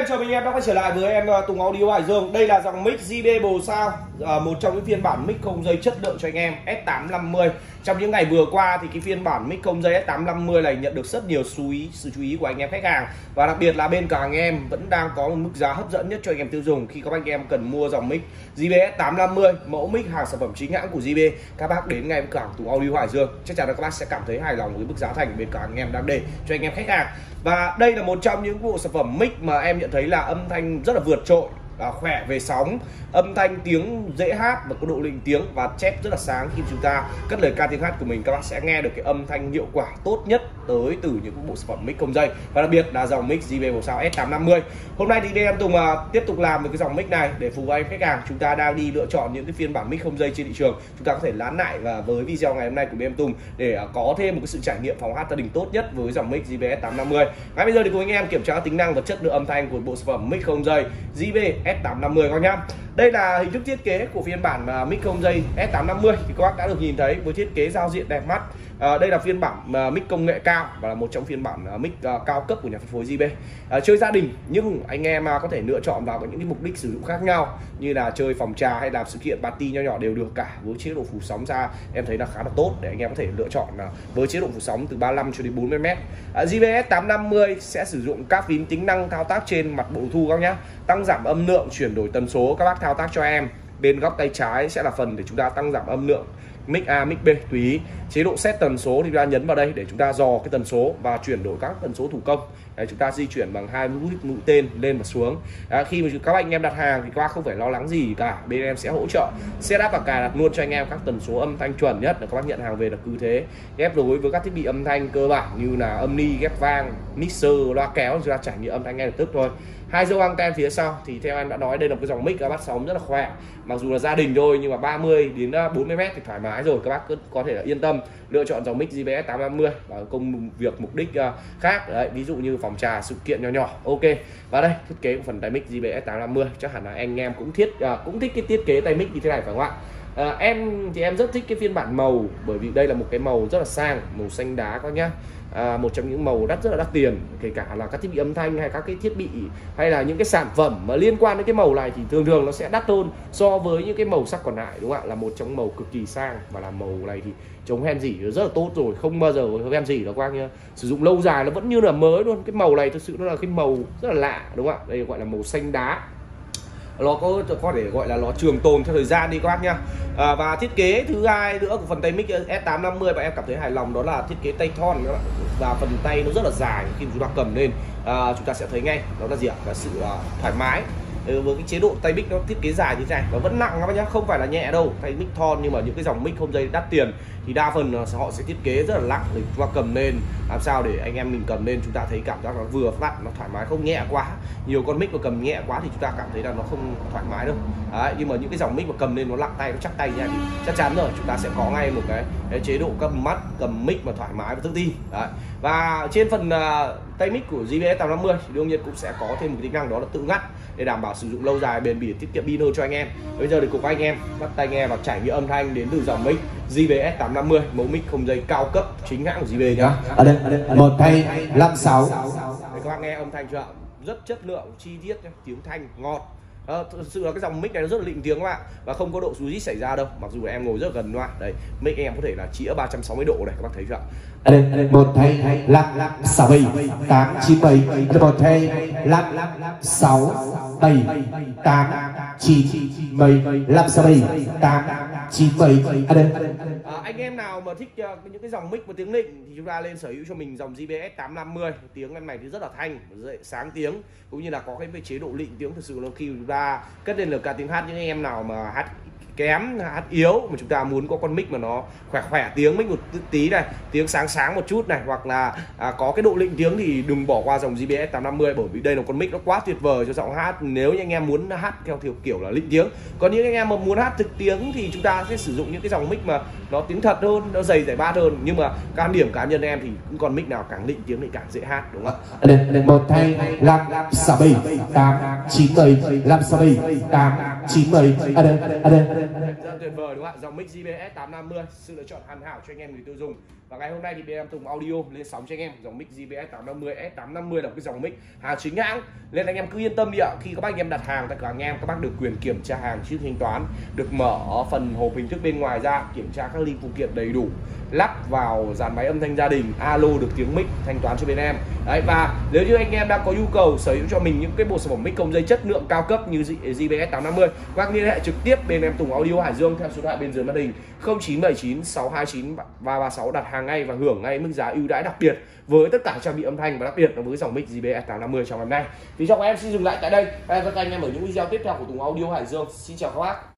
em chào mừng em đã quay trở lại với em Tùng Audio Hải Dương. Đây là dòng mic JBL bầu sao, một trong những phiên bản mic không dây chất lượng cho anh em S850. Trong những ngày vừa qua thì cái phiên bản mic không dây S850 này nhận được rất nhiều sự chú ý của anh em khách hàng, và đặc biệt là bên cả anh em vẫn đang có một mức giá hấp dẫn nhất cho anh em tiêu dùng khi các anh em cần mua dòng mic JBL S850, mẫu mic hàng sản phẩm chính hãng của JBL. Các bác đến ngay cảng Tùng Audio Hải Dương chắc chắn là các bác sẽ cảm thấy hài lòng với mức giá thành bên cả anh em đang để cho anh em khách hàng. Và đây là một trong những bộ sản phẩm mic mà em nhận thấy là âm thanh rất là vượt trội, khỏe về sóng, âm thanh tiếng dễ hát và có độ lịnh tiếng và chép rất là sáng. Khi chúng ta cất lời ca tiếng hát của mình, các bác sẽ nghe được cái âm thanh hiệu quả tốt nhất tới từ những bộ sản phẩm mic không dây, và đặc biệt là dòng mic JBL bầu sao S850. Hôm nay thì bên em Tùng tiếp tục làm với cái dòng mic này để phục vụ anh khách hàng. Chúng ta đang đi lựa chọn những cái phiên bản mic không dây trên thị trường. Chúng ta có thể lán lại và với video ngày hôm nay của bên em Tùng để có thêm một cái sự trải nghiệm phòng hát gia đình tốt nhất với dòng mic JBL S850. Ngay bây giờ thì cùng anh em kiểm tra tính năng và chất lượng âm thanh của bộ sản phẩm mic không dây JBL S850 các nhá. Đây là hình thức thiết kế của phiên bản mic không dây S850 thì các bác đã được nhìn thấy với thiết kế giao diện đẹp mắt. Đây là phiên bản mic công nghệ cao và là một trong phiên bản mic cao cấp của nhà phân phối JBL. Chơi gia đình nhưng anh em có thể lựa chọn vào những cái mục đích sử dụng khác nhau, như là chơi phòng trà hay làm sự kiện party nho nhỏ đều được cả. Với chế độ phủ sóng ra em thấy là khá là tốt để anh em có thể lựa chọn với chế độ phủ sóng từ 35 cho đến 40 m. JBL S850 sẽ sử dụng các phím tính năng thao tác trên mặt bộ thu các nhá. Tăng giảm âm lượng, chuyển đổi tần số các bác thao tác cho em. Bên góc tay trái sẽ là phần để chúng ta tăng giảm âm lượng mic A, mic B tùy ý. Chế độ set tần số thì chúng ta nhấn vào đây để chúng ta dò cái tần số và chuyển đổi các tần số thủ công. Đấy, chúng ta di chuyển bằng hai mũi tên lên và xuống. Khi mà các anh em đặt hàng thì các bác không phải lo lắng gì cả, bên em sẽ hỗ trợ setup và cài đặt luôn cho anh em các tần số âm thanh chuẩn nhất để các bác nhận hàng về là cứ thế. Ghép đối với các thiết bị âm thanh cơ bản như là âm ni, ghép vang, mixer, loa kéo, chúng ta trải nghiệm âm thanh ngay lập tức thôi. Hai dấu anten phía sau thì theo em đã nói đây là một cái dòng mic các bác sóng rất là khỏe, mặc dù là gia đình thôi nhưng mà 30 đến 40 m thì thoải mái rồi, các bác cứ có thể là yên tâm lựa chọn dòng mic JBL S850 và công việc mục đích khác. Đấy, ví dụ như phòng trà, sự kiện nhỏ nhỏ. Ok. Và đây thiết kế của phần tai mic JBL S850 chắc hẳn là anh em cũng thích cái thiết kế tai mic như thế này phải không ạ? Em thì em rất thích cái phiên bản màu, bởi vì đây là một cái màu rất là sang, màu xanh đá các nhá. Một trong những màu rất là đắt tiền, kể cả là các thiết bị âm thanh hay các cái thiết bị hay là những cái sản phẩm mà liên quan đến cái màu này thì thường nó sẽ đắt hơn so với những cái màu sắc còn lại, đúng không ạ? Là một trong màu cực kỳ sang và là màu này thì chống hoen rỉ rất là tốt rồi, không bao giờ hoen rỉ đâu các anh nhá. Sử dụng lâu dài nó vẫn như là mới luôn. Cái màu này thực sự nó là cái màu rất là lạ, đúng không ạ? Đây gọi là màu xanh đá, nó có thể gọi là nó trường tồn theo thời gian đi các bác nhá. Và thiết kế thứ hai nữa của phần tay mic S850 và em cảm thấy hài lòng đó là thiết kế tay thon các bạn, và phần tay nó rất là dài. Khi chúng ta cầm lên chúng ta sẽ thấy ngay đó là gì ạ? Là sự thoải mái. Với cái chế độ tay mic nó thiết kế dài như thế này và vẫn nặng các bác nhá, không phải là nhẹ đâu. Tay mic thon nhưng mà những cái dòng mic không dây đắt tiền thì đa phần họ sẽ thiết kế rất là nặng để chúng ta cầm lên làm sao để anh em mình cầm lên chúng ta thấy cảm giác nó vừa vặn, nó thoải mái, không nhẹ quá. Nhiều con mic mà cầm nhẹ quá thì chúng ta cảm thấy là nó không thoải mái đâu. Đấy, nhưng mà những cái dòng mic mà cầm lên nó nặng tay, nó chắc tay nha thì chắc chắn rồi chúng ta sẽ có ngay một cái chế độ cầm mic mà thoải mái và tự tin. Đấy. Và trên phần tay mic của JBL S850 thì đương nhiên cũng sẽ có thêm một tính năng đó là tự ngắt để đảm bảo sử dụng lâu dài, bền bỉ, tiết kiệm pin hơn cho anh em. Bây giờ thì cùng anh em bắt tai nghe và trải nghiệm âm thanh đến từ dòng mic JBL S850, mẫu mic không dây cao cấp chính hãng của JBL nhá. Ở đây một thay 56. Để các bạn nghe âm thanh chưa? Rất chất lượng, chi tiết, tiếng thanh ngọt. Thực sự là cái dòng mic này nó rất là lịnh tiếng các bạn, và không có độ xú rít xảy ra đâu, mặc dù em ngồi rất là gần loa. Đấy, mic anh em có thể là chĩa 360 độ này, các bác thấy chưa? Ở đây một thay 6 7 8 9 7, một thay 6 7 8 9 7 6 7 8 9 7. Ở đây anh em nào mà thích những cái dòng mic mà tiếng lịnh thì chúng ta lên sở hữu cho mình dòng JBL S850. Tiếng em này thì rất là thanh, sáng tiếng, cũng như là có cái chế độ lịnh tiếng. Thực sự là khi chúng ta cất lên lời ca tiếng hát, những anh em nào mà hát kém, hát yếu mà chúng ta muốn có con mic mà nó khỏe tiếng mic một tí này, tiếng sáng một chút này, hoặc là có cái độ lịnh tiếng thì đừng bỏ qua dòng JBL S850, bởi vì đây là con mic nó quá tuyệt vời cho giọng hát nếu như anh em muốn hát theo kiểu là lịnh tiếng. Còn những anh em mà muốn hát thực tiếng thì chúng ta sẽ sử dụng những cái dòng mic mà nó tiếng thật hơn, nó dày bass hơn, nhưng mà quan điểm cá nhân em thì cũng con mic nào càng lịnh tiếng thì càng dễ hát, đúng không ạ? Đây một thay 6 7 8 9 7 6 7 8 9 7. Ở đây rất tuyệt vời đúng không ạ? Dòng mic JBL S850 sự lựa chọn hoàn hảo cho anh em người tiêu dùng. Và ngày hôm nay thì bên em Tùng Audio lên sóng cho anh em dòng mic JBL S850. S850 là một cái dòng mic hàng chính hãng, nên anh em cứ yên tâm đi ạ. Khi các bác anh em đặt hàng tại cửa hàng em, các bác được quyền kiểm tra hàng trước thanh toán, được mở phần hộp hình thức bên ngoài ra, kiểm tra các linh phụ kiện đầy đủ, lắp vào dàn máy âm thanh gia đình, alo được tiếng mic, thanh toán cho bên em. Đấy, và nếu như anh em đang có nhu cầu sở hữu cho mình những cái bộ sản phẩm mic không dây chất lượng cao cấp như JBL S850, các bác liên hệ trực tiếp bên em Tùng Audio Hải Dương theo số điện thoại bên dưới màn hình 0979 629 336, đặt hàng ngay và hưởng ngay mức giá ưu đãi đặc biệt với tất cả trang bị âm thanh, và đặc biệt là với dòng mic JBL S850 trong ngày hôm nay. Thì trong em xin dừng lại tại đây. Hẹn gặp lại anh em ở những video tiếp theo của Tùng Audio Hải Dương. Xin chào các bác.